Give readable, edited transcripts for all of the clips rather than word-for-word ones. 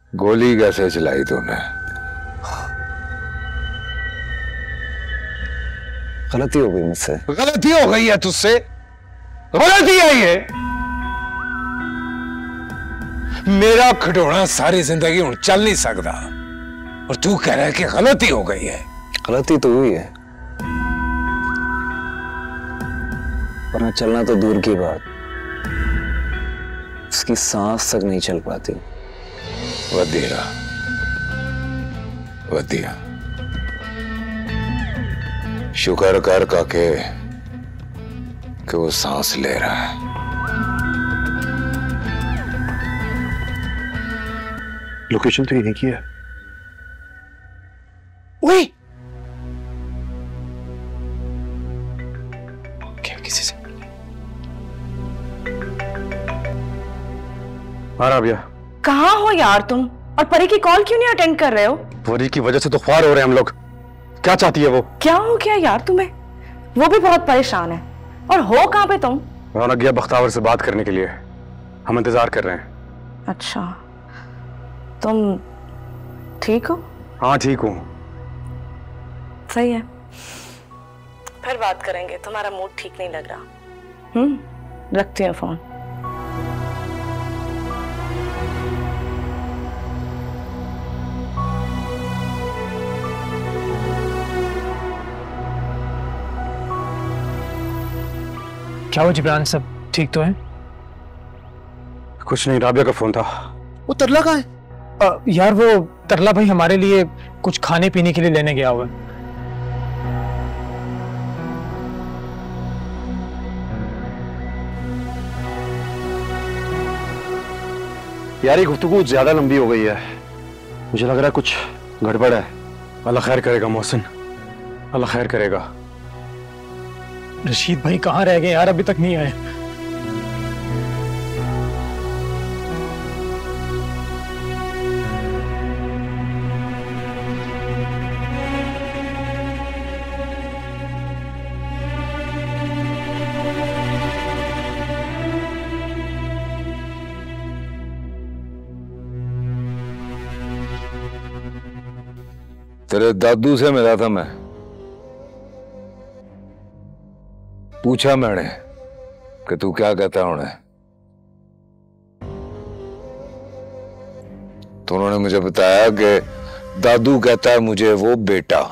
गोली कैसे चलाई तूने? गलती हो गई मुझसे। गलती हो गई है तुझसे? गलती है ये? मेरा खिडौना सारी जिंदगी हुण चल नहीं सकता और तू कह रहा है कि गलती हो गई है। गलती तो हुई है, वरना चलना तो दूर की बात, उसकी सांस तक नहीं चल पाती। वधिया वधिया, शुक्र कर काके कि वो सांस ले रहा है। लोकेशन तो यही की है। ओए क्या किसी से? भैया कहाँ हो यार तुम? और परी की कॉल क्यों नहीं अटेंड कर रहे हो? परी की वजह से तो ख्वार हो रहे हैं हम लोग। क्या चाहती है वो? क्या हो गया यार तुम्हें? वो भी बहुत परेशान है। और हो कहाँ पे तुम? रौनक गया बख्तावर से बात करने के लिए, हम इंतजार कर रहे हैं। अच्छा, तुम ठीक हो? हाँ ठीक हूँ। सही है, फिर बात करेंगे। तुम्हारा मूड ठीक नहीं लग रहा। रखती हूँ फोन। क्या हो जिब्रान, सब ठीक तो है? कुछ नहीं, राबिया का फोन था। वो तरला कहाँ है? यार वो तरला भाई हमारे लिए कुछ खाने पीने के लिए लेने गया हुआ है। यार ये गुफ्तगू ज्यादा लंबी हो गई है, मुझे लग रहा है कुछ गड़बड़ है। अल्लाह खैर करेगा मोहसिन, अल्लाह खैर करेगा। रशीद भाई कहाँ रह गए यार, अभी तक नहीं आए। तेरे दादू से मिला था मैं, पूछा मैंने कि तू क्या कहता है उन्हें, तो उन्होंने मुझे बताया कि दादू कहता है मुझे वो बेटा।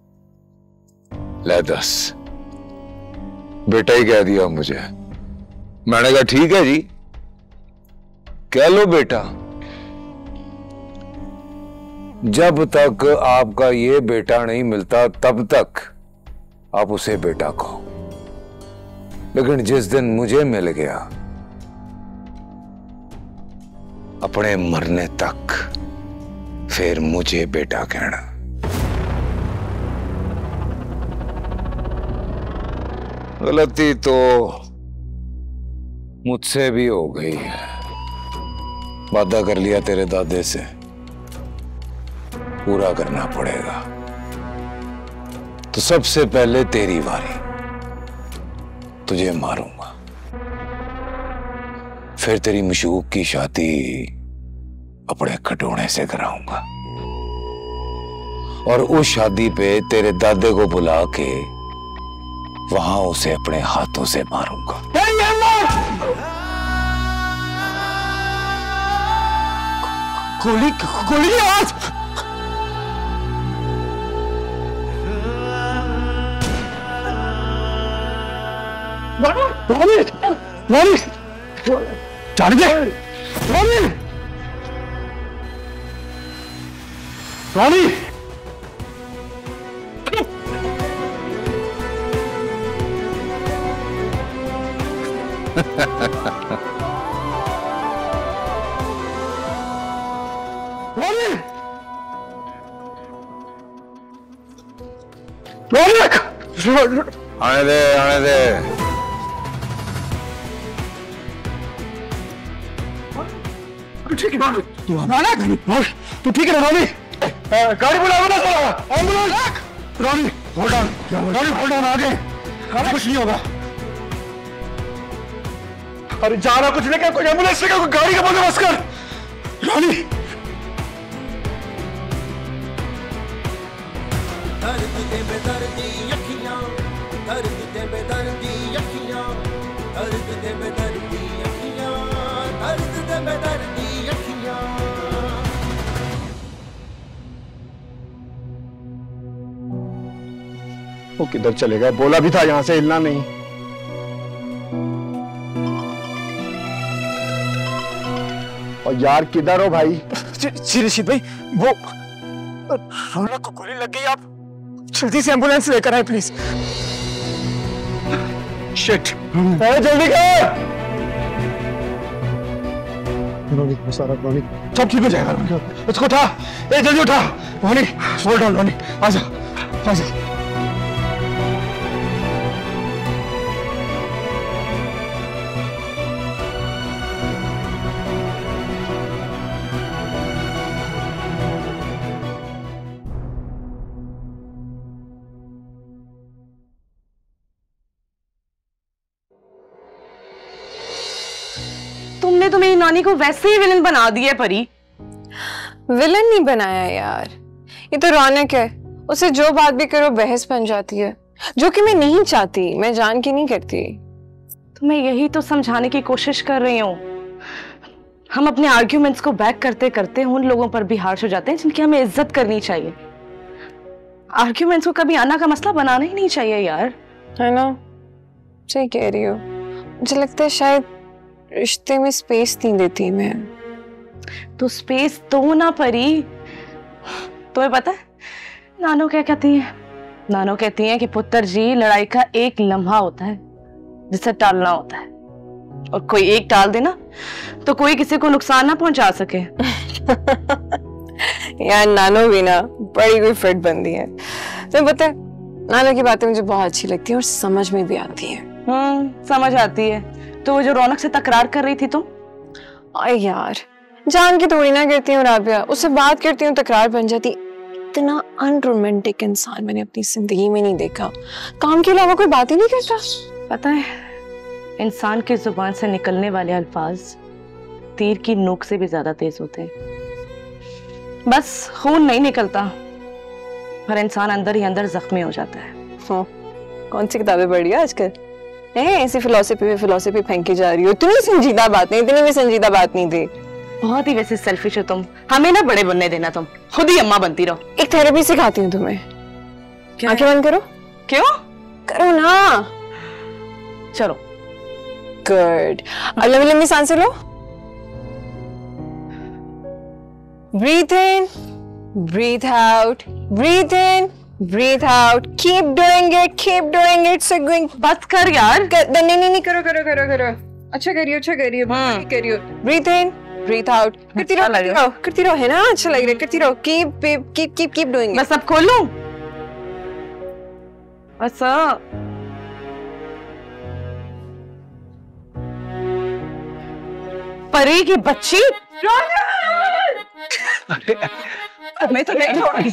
ले दस, बेटा ही कह दिया मुझे। मैंने कहा ठीक है जी, कह लो बेटा। जब तक आपका ये बेटा नहीं मिलता तब तक आप उसे बेटा कहो, लेकिन जिस दिन मुझे मिल गया, अपने मरने तक फिर मुझे बेटा कहना। गलती तो मुझसे भी हो गई है, वादा कर लिया तेरे दादे से, पूरा करना पड़ेगा। तो सबसे पहले तेरी बारी, तुझे मारूंगा, फिर तेरी मशूक की शादी अपने खिडौने से कराऊंगा और उस शादी पे तेरे दादे को बुला के वहां उसे अपने हाथों से मारूंगा। गोली गोली आवाज। जाने दे रानी। आने दे, आने दे। ठीक है तू ठीक है ना रानी? गाड़ी बुलाओ ना, ambulance. Rani hold on, Rani hold on, आगे कुछ नहीं होगा। अरे जा रहा कुछ नहीं, क्या कोई एम्बुलेंस लेकर कोई गाड़ी का बंदोबस्त कर। रानी दे बेदर्दी अखियां, दर्द दे बेदर्दी अखियां, दर्द दे बेदर्दी अखियां, दर्द दे बेदर्दी अखियां। वो किधर चले गए? बोला भी था यहां से हिलना नहीं। और यार किधर हो भाई? जी रशीद भाई, वो रौनक को गोली लग गई, आप जल्दी से एम्बुलेंस लेकर आए प्लीज। शिट, जल्दी कर। सारा रोनी सब ठीक हो जाएगा। उसको उठा, जल्दी उठा। रोनी होल्ड ऑन, रोनी आजा आजा। तुमने तो मेरी नानी को वैसे ही विलन बना दिया परी। विलन नहीं बनाया यार, ये तो रौनक है। उसे जो बात भी करो बहस बन जाती है, जो कि मैं नहीं चाहती, मैं जान के नहीं करती। तो मैं यही तो समझाने की कोशिश कर रही हूँ। हम अपने आर्ग्यूमेंट्स को बैक करते करते उन लोगों पर भी हार्श हो जाते हैं जिनकी हमें इज्जत करनी चाहिए। आर्ग्यूमेंट्स को कभी आना का मसला बनाना ही नहीं चाहिए यार, है ना? सही कह रही हो। मुझे लगता है शायद रिश्ते में स्पेस नहीं देती मैं। तो स्पेस दो ना परी। तुम्हें पता है नानो क्या कहती है? नानो कहती है कि पुत्र जी, लड़ाई का एक लम्हा होता है जिसे टालना होता है, और कोई एक टाल देना तो कोई किसी को नुकसान ना पहुंचा सके। यार नानो भी ना बड़ी कोई फिट बंदी है। तुम्हें पता है नानो की बातें मुझे बहुत अच्छी लगती है और समझ में भी आती है। समझ आती है। तो वो जो रौनक से तकरार कर रही थी तुम? अरे यार जान के थोड़ी ना करती हूँ राबिया, उससे बात करती हूँ तकरार बन जाती। इतना अनरोमांटिक इंसान मैंने अपनी जिंदगी में नहीं देखा। काम के अलावा कोई बात ही नहीं करता। पता है इंसान की जुबान से निकलने वाले अल्फाज तीर की नोक से भी ज्यादा तेज होते हैं। बस खून नहीं निकलता, पर इंसान अंदर ही अंदर जख्मी हो जाता है। कौन सी किताबें पढ़ रही है आजकल? ऐसी फिलोसफी फेंकी जा रही हो। इतनी संजीदा बात नहीं, इतनी भी संजीदा बात नहीं थी। बहुत ही वैसे सेल्फिश हो तुम। हमें ना बड़े बनने देना, तुम खुद ही अम्मा बनती रहो। एक थेरेपी सिखाती हूँ तुम्हें। आंखें बंद करो। क्यों? करो ना। चलो। गुड। अब लंबी लंबी सांसें लो। Breathe in, breathe out, breathe in, breathe out, keep doing it, so going। बस कर यार। नहीं करो। अच्छा करियो। breathe in, breathe out, करती रहो, है ना? अच्छा लग रहा है, करती रहो। keep doing it। बस अब खोलूं? बस परी की बच्ची। मैं तो नहीं छोड़ूंगी।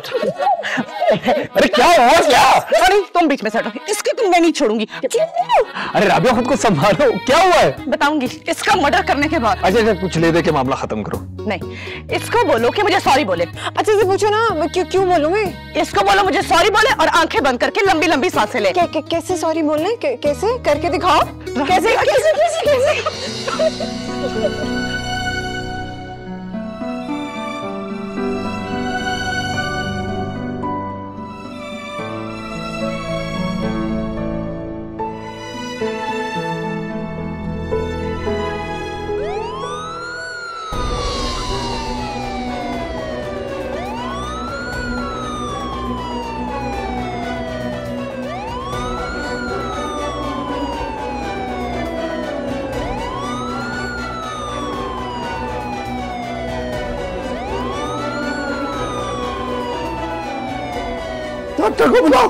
अरे क्या हुआ? क्या? अरे तुम बीच में से हटो, इसकी तुम मैं नहीं छोड़ूंगी। अरे राबिया खुद को संभालो, क्या हुआ है? बताऊंगी इसका मर्डर करने के बाद। अच्छा कुछ ले दे के मामला खत्म करो। नहीं, इसको बोलो कि मुझे सॉरी बोले। अच्छा से पूछो ना, क्यों बोलूं मैं? इसको बोलो मुझे सॉरी बोले और आंखें बंद करके लंबी लंबी सांसें ले। कैसे सॉरी बोलना? कैसे करके दिखाओ। कैसे? डॉक्टर को बुलाओ।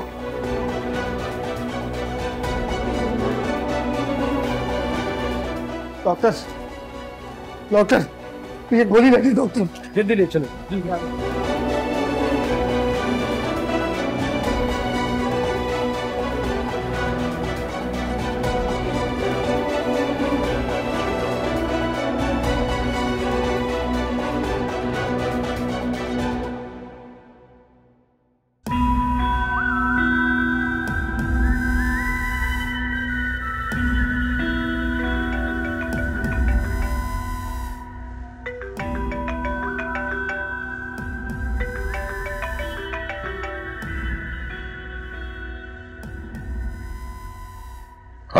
डॉक्टर ये गोली लगी डॉक्टर। जल्दी ले चलो।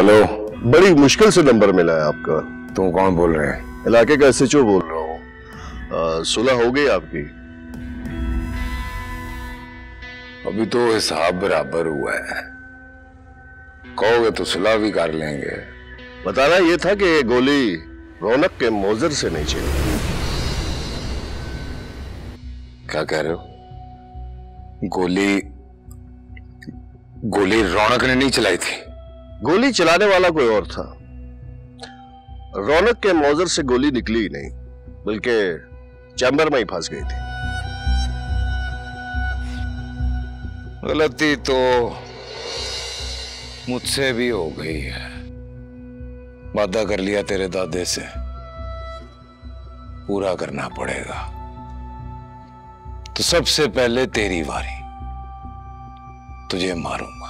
हेलो। बड़ी मुश्किल से नंबर मिला है आपका। तू कौन बोल रहे हैं? इलाके का SHO बोल रहा हूँ। सुलह हो गई आपकी? अभी तो हिसाब बराबर हुआ है, कहोगे तो सुलह भी कर लेंगे। बताना ये था कि गोली रौनक के मोजर से नहीं चली। क्या कह रहे हो? गोली रौनक ने नहीं चलाई थी? गोली चलाने वाला कोई और था। रौनक के मौजर से गोली निकली ही नहीं, बल्कि चैम्बर में ही फंस गई थी। गलती तो मुझसे भी हो गई है। वादा कर लिया तेरे दादे से, पूरा करना पड़ेगा। तो सबसे पहले तेरी बारी, तुझे मारूंगा,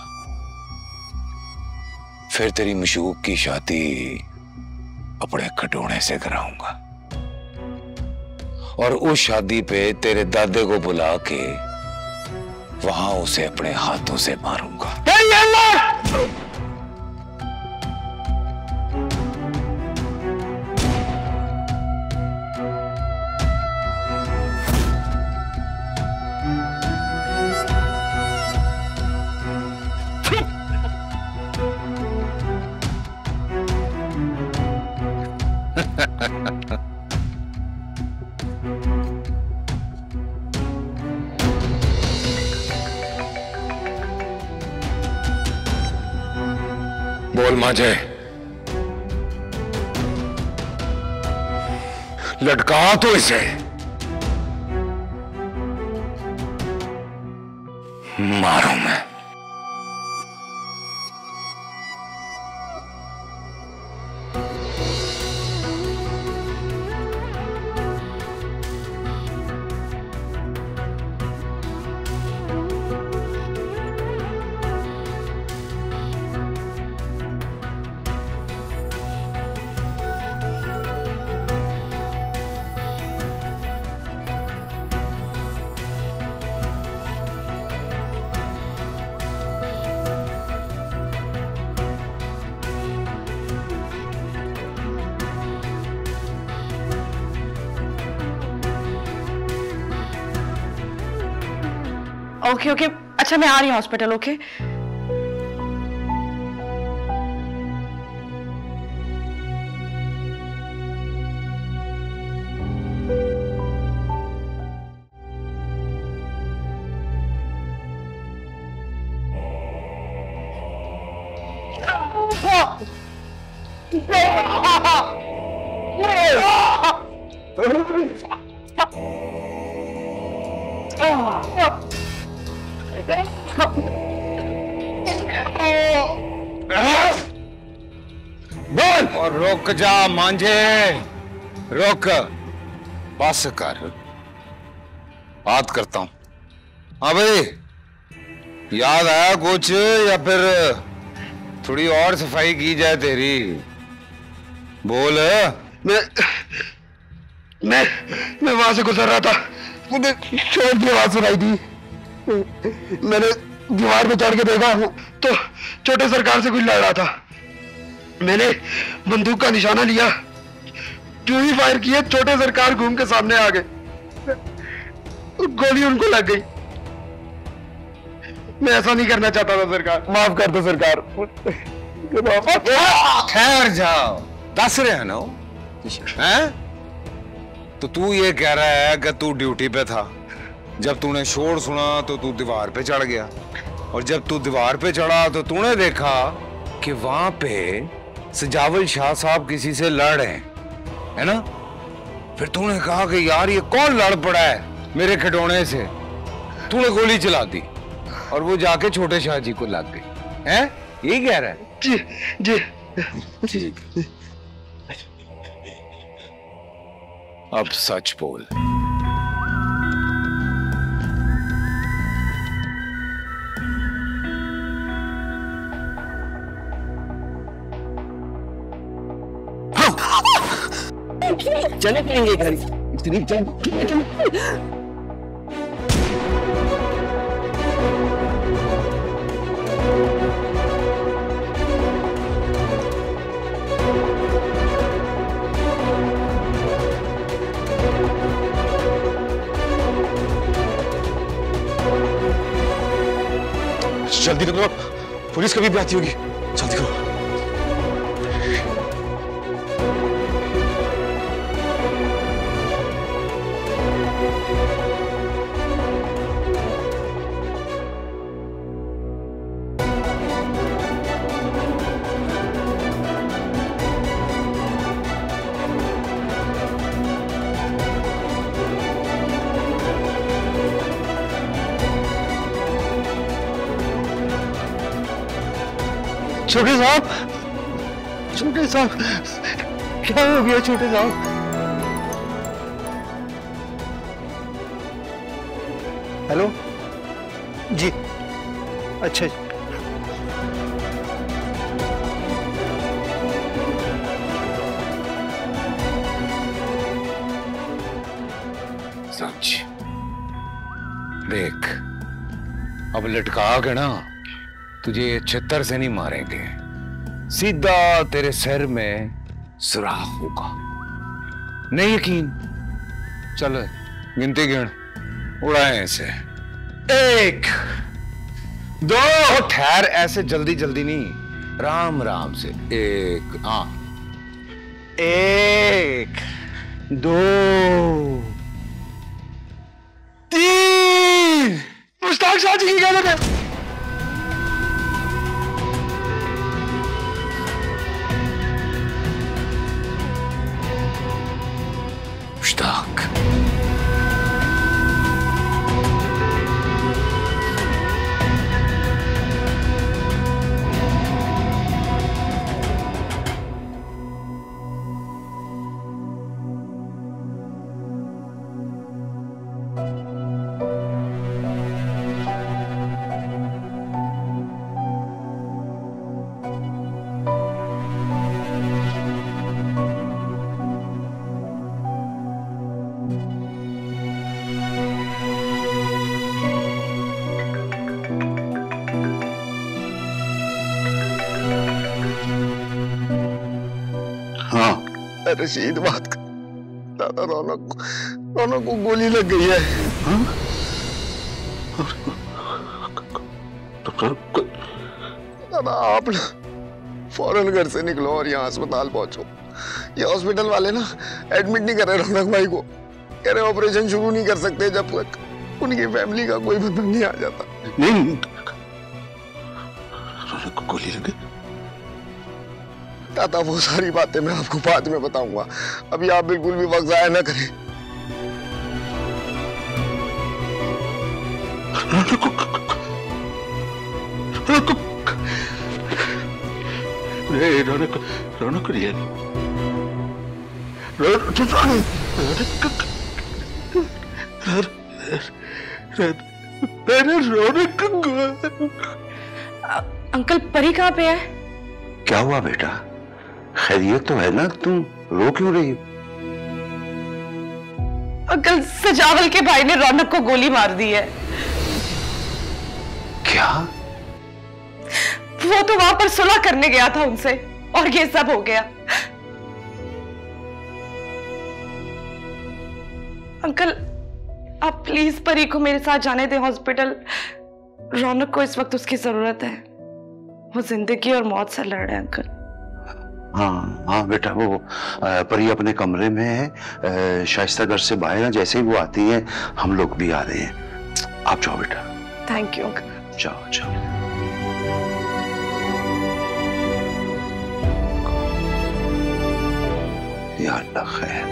फिर तेरी मशूक की शादी अपने खटोने से कराऊंगा, और उस शादी पे तेरे दादे को बुला के वहां उसे अपने हाथों से मारूंगा। बोल मांझे, लटका तो इसे। मारूं मैं। ओके ओके, अच्छा मैं आ रही हूँ हॉस्पिटल। ओके और रुक जा मांझे, रुक, बस कर, बात करता हूं। हाँ भाई, याद आया कुछ या फिर थोड़ी और सफाई की जाए तेरी? बोल। मैं वहां से गुजर रहा था, मुझे शोर की आवाज सुनाई दी। मैंने दीवार पे चढ़ के देखा तो छोटे सरकार से कुछ लड़ रहा था। मैंने बंदूक का निशाना लिया, जो ही फायर किए छोटे सरकार घूम के सामने आ गए, गोली उनको लग गई। मैं ऐसा नहीं करना चाहता था सरकार, माफ कर दो सरकार। ठहर जाओ, दस रहे हैं ना हैं? तो तू ये कह रहा है कि तू ड्यूटी पे था, जब तूने शोर सुना तो तू दीवार पे चढ़ गया, और जब तू दीवार पे चढ़ा तो तूने देखा कि वहां पे सजावल शाह साहब किसी से लड़ रहे हैं, है ना? फिर तूने कहा कि यार ये कौन लड़ पड़ा है मेरे खिडौने से, तूने गोली चला दी और वो जाके छोटे शाह जी को लग गई है। यही कह रहा है? जी जी जी। अब सच बोल। चले पाएंगे घर, इतनी चल। जल्दी करो, पुलिस कभी भी आती होगी, जल्दी करो। छोटे साहब, छोटे साहब, क्या हो गया छोटे साहब? हेलो जी, अच्छा जी। समझ, देख अब लटका के ना तुझे छितर से नहीं मारेंगे, सीधा तेरे सिर में सुराख होगा। नहीं यकीन? चल गिनती गिन, उड़ाए ऐसे। 1 2, ठहर, ऐसे जल्दी जल्दी नहीं, राम राम से। 1, हाँ, 1 2 3। मुश्ताक शाह जी की गलत है। मुश्ताक, रशीद बात कर। दादा रौनक को गोली लग गई है। दादा आप फौरन घर से निकलो और यहाँ अस्पताल पहुंचो। ये हॉस्पिटल वाले ना एडमिट नहीं कर रहे रौनक भाई को, कह रहे ऑपरेशन शुरू नहीं कर सकते जब तक उनकी फैमिली का कोई बंदा नहीं आ जाता। नहीं, रौनक को गोली लग गई। दादा वो सारी बातें मैं आपको बाद में बताऊंगा, अभी आप बिल्कुल भी वक्त जाया ना करें। रौनक अंकल परी कहाँ पे है? क्या हुआ बेटा, खैरियत तो है ना? तुम रो क्यों रही हो? अंकल सजावल के भाई ने रौनक को गोली मार दी है। क्या? वो तो वहां पर सुलह करने गया था उनसे और ये सब हो गया। अंकल आप प्लीज परी को मेरे साथ जाने दें हॉस्पिटल। रौनक को इस वक्त उसकी जरूरत है, वो जिंदगी और मौत से लड़ रहे हैं अंकल। हाँ हाँ बेटा, वो परी अपने कमरे में है, शाइस्ता घर से बाहर है, जैसे ही वो आती है हम लोग भी आ रहे हैं। आप जाओ बेटा। Thank you uncle. जाओ जाओ। या अल्लाह खैर।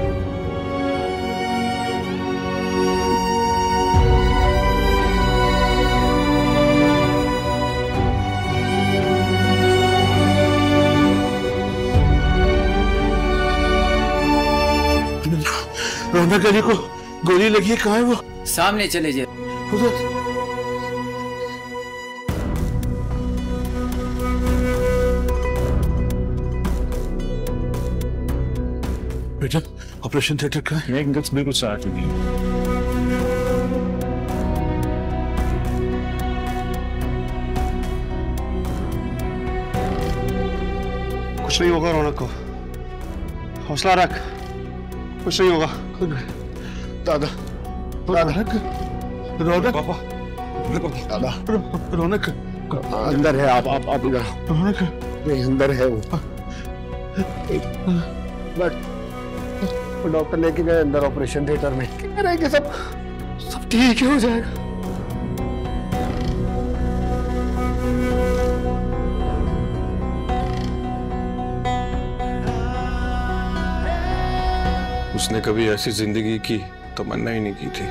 रौनक अली को गोली लगी है, कहाँ है वो? सामने चले जाए। उधर। बेटा ऑपरेशन थिएटर कहाँ है? बिल्कुल साथ में। कुछ नहीं होगा रौनक को, हौसला रख, कुछ नहीं होगा। दादा रौनक पापा दादा रौनक अंदर है, आप इधर रौनक नहीं, अंदर है वो। बट डॉक्टर लेके गए अंदर ऑपरेशन थिएटर में, कह रहे हैं कि सब ठीक हो जाएगा। उसने कभी ऐसी जिंदगी की तमन्ना ही नहीं की थी।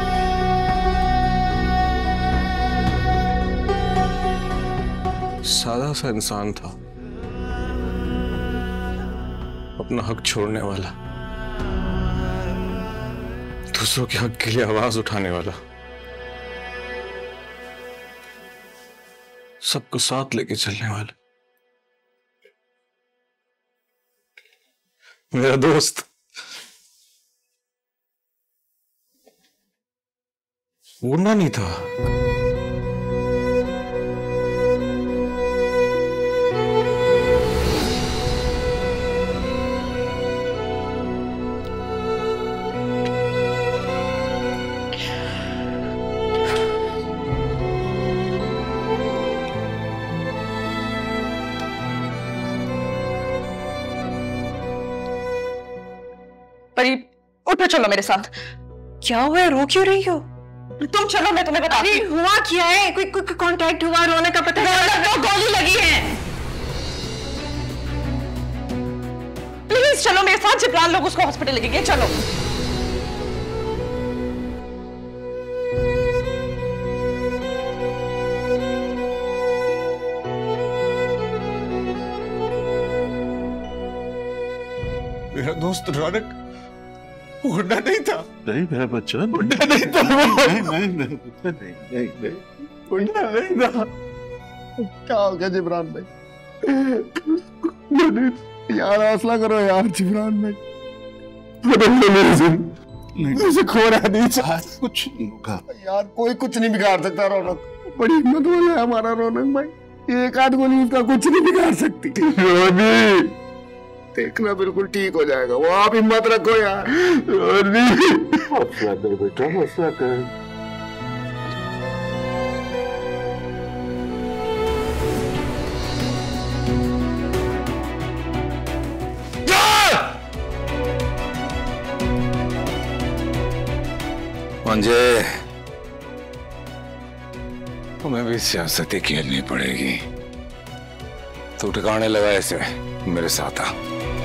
सादा सा इंसान था, अपना हक छोड़ने वाला, दूसरों के हक के लिए आवाज उठाने वाला, सबको साथ लेके चलने वाला, मेरा दोस्त। उड़ना नहीं था, परी उठो, चलो मेरे साथ। क्या हुआ है, रो क्यों रही हो? तुम चलो, मैं तुम्हें बता रही हूँ। हुआ क्या है? कोई कांटेक्ट हुआ? रौनक का पता है? गोली लगी है। प्लीज चलो मेरे साथ, जिब्रान लोग उसको हॉस्पिटल लेके गए, चलो। मेरा दोस्त रौनक उड़ना नहीं था। नहीं मेरा बच्चा, उड़ना नहीं था। नहीं उड़ना नहीं था। क्या हो गया जिब्रान भाई? यार हौसला करो यार जिब्रान भाई। मुझे खोना नहीं चाह। कुछ नहीं होगा यार, कोई कुछ नहीं बिगाड़ सकता। रौनक बड़ी हिम्मत वाला है हमारा रौनक भाई, एक आध गोली उसका कुछ नहीं बिगाड़ सकती। देखना बिल्कुल ठीक हो जाएगा वो, आप हिम्मत रखो यार। हौसला कर बेटा, हौसला कर। मंजे, हमें भी सियासत ही खेलनी पड़ेगी। तू ठिकाने लगा ऐसे, मेरे साथ आ।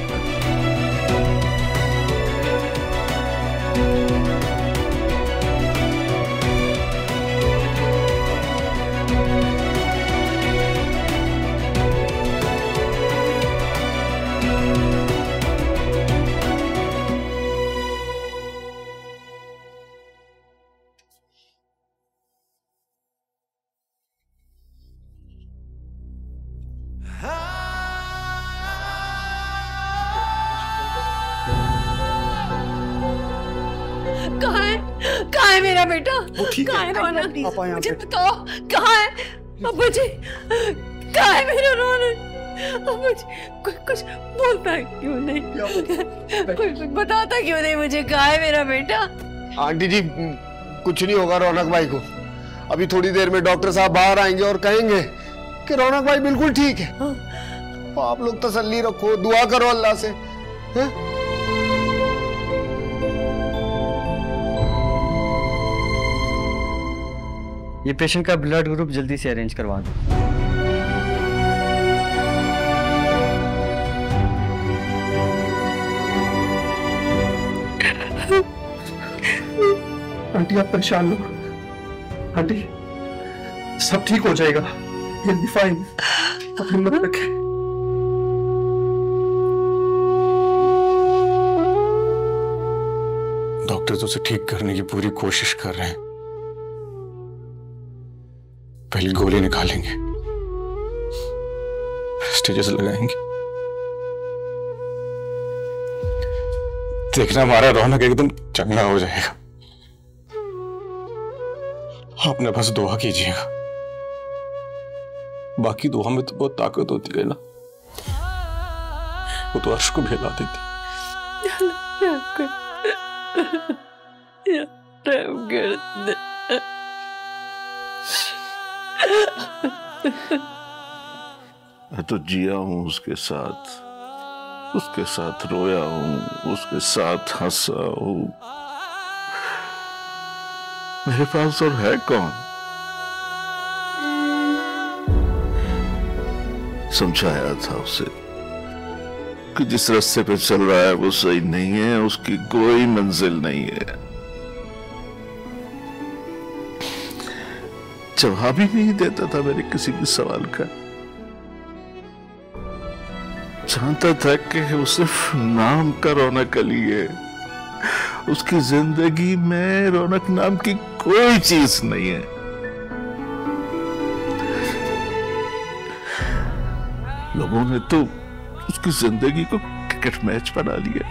कहाँ है मेरा बेटा? कहाँ है रौनक? मुझे बताओ, कहाँ है अब्बू जी? कहाँ है मेरा रौनक? अब्बू जी कुछ बोलता क्यों नहीं? कुछ बताता क्यों नहीं मुझे? कहाँ है मेरा बेटा? आंटी जी कुछ नहीं होगा रौनक भाई को। अभी थोड़ी देर में डॉक्टर साहब बाहर आएंगे और कहेंगे कि रौनक भाई बिल्कुल ठीक है। तो आप लोग तसल्ली रखो, दुआ करो अल्लाह से। ये पेशेंट का ब्लड ग्रुप जल्दी से अरेंज करवा दो। आंटी आप परेशान लो, आंटी सब ठीक हो जाएगा, you'll be fine। आप हिम्मत रखें। डॉक्टर तो उसे ठीक करने की पूरी कोशिश कर रहे हैं। पहले गोली निकालेंगे, स्टेजेस लगाएंगे। देखना हमारा रौनक एकदम चंगा हो जाएगा। आपने बस दुआ कीजिएगा, बाकी दुआ में तो बहुत ताकत होती है ना, वो तो अर्श को भी हिला देती। मैं तो जिया हूं उसके साथ रोया हूं, उसके साथ हंसा हूं। मेरे पास और है कौन? समझाया था उसे कि जिस रास्ते पे चल रहा है वो सही नहीं है, उसकी कोई मंजिल नहीं है। जवाब ही नहीं देता था मेरे किसी भी सवाल का। जानता था कि वो सिर्फ नाम का रौनक अली है, उसकी जिंदगी में रौनक नाम की कोई चीज नहीं है। लोगों ने तो उसकी जिंदगी को क्रिकेट मैच बना लिया।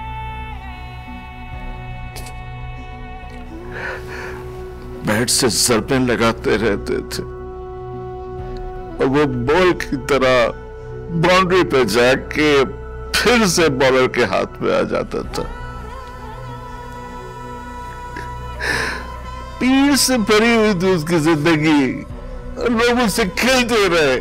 बैट से ज़रबें लगाते रहते थे और वो बॉल की तरह बाउंड्री पे जाके फिर से बॉलर के हाथ में आ जाता था। पीर से भरी हुई थी उसकी जिंदगी और लोग उससे खेलते रहे।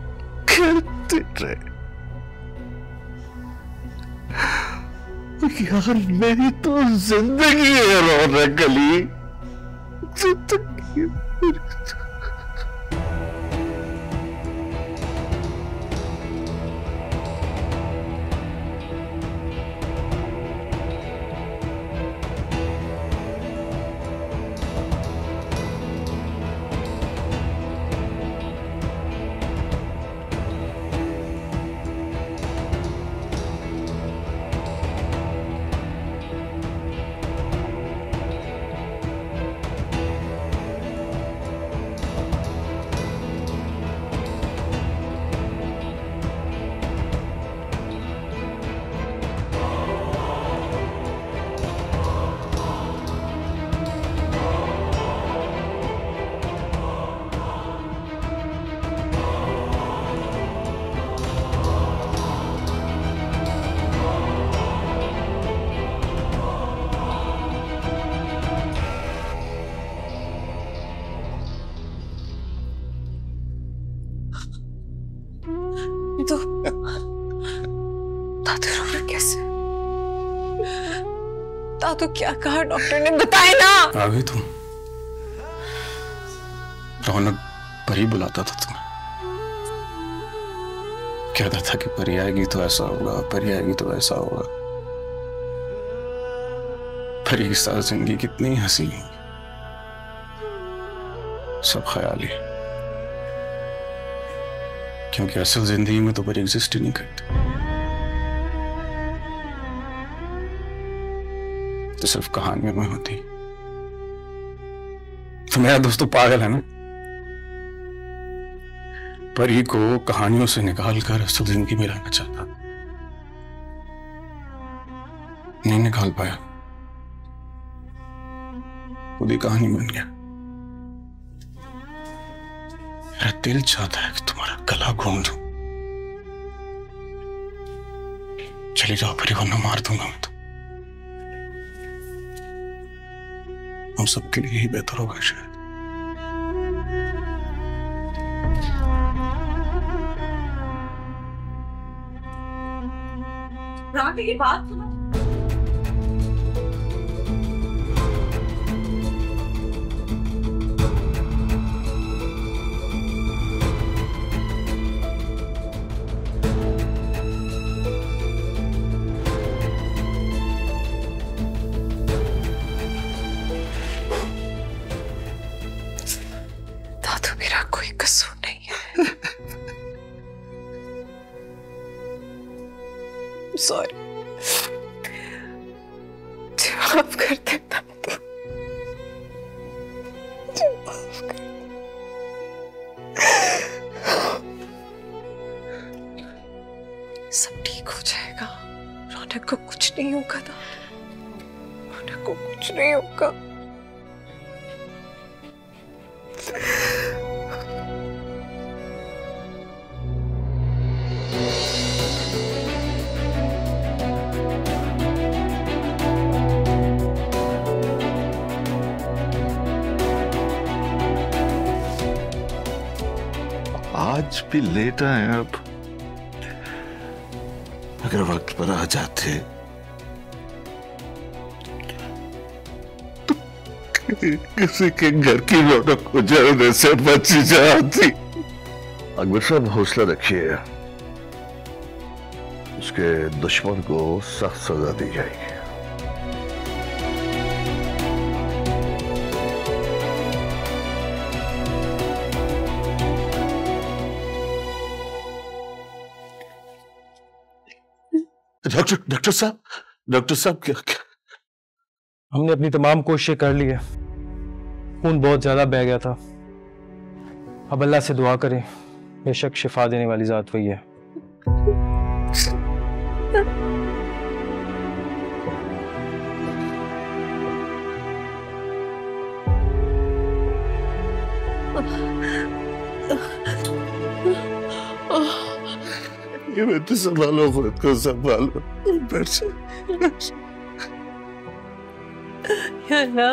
यार मेरी तो जिंदगी है रौनक अली, जिंदगी मेरी। तो क्या कहा डॉक्टर ने, बताए ना। आ गई तुम। रौनक परी बुलाता था तुम्हें, कहता था कि परी आएगी तो ऐसा होगा, परी आएगी तो ऐसा होगा। परी के साथ जिंदगी कितनी हंसी, सब ख्याली, क्योंकि असल जिंदगी में तो परी एग्जिस्ट ही नहीं करती। तो सिर्फ कहानियों में होती। तो मेरा दोस्त तो पागल है ना, परी को कहानियों से निकाल कर असल जिंदगी में लाना चाहता, नहीं निकाल पाया, खुद ही कहानी बन गया। मेरा दिल चाहता है कि तुम्हारा गला घोंट दूं। चली जाओ परी, वरना मार दूंगा मैं तो। हम सबके लिए ही बेहतर होगा शायद। रात की बात सुनो। कसूर नहीं है। सॉरी, माफ कर देता तो, माफ कर। सब ठीक हो जाएगा, रौनक को कुछ नहीं होगा ना, रौनक को कुछ नहीं होगा। आज भी लेट आए अब। अगर वक्त पर आ जाते तो किसी के घर की रौनक उजड़ने से बच जाती। अकबर साहब हौसला रखिए, उसके दुश्मन को सख्त सजा दी जाएगी। डॉक्टर साहब क्या हमने अपनी तमाम कोशिशें कर ली है, खून बहुत ज्यादा बह गया था। अब अल्लाह से दुआ करें, बेशक शिफा देने वाली जात वही है। ये बेटे संभालो, खुद को संभालो। बैठ जा। या अल्लाह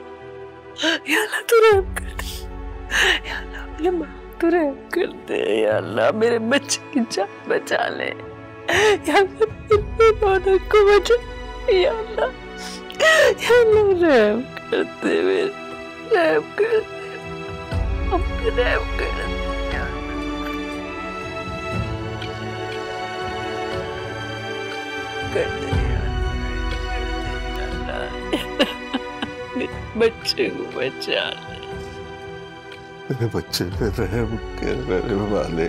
तू रहम कर दे, या अल्लाह मेरे माँ तू रहम कर दे, या अल्लाह मेरे बच्चे की जान बचा ले, या अल्लाह मेरे रौनक को बचा, या अल्लाह रहम कर दे, रहम कर दे, रहम कर दे। बच्चे को बचा ले, मेरे बच्चे पे रहम करने वाले।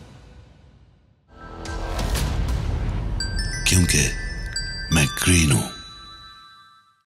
क्योंकि मैं ग्रीन हूं।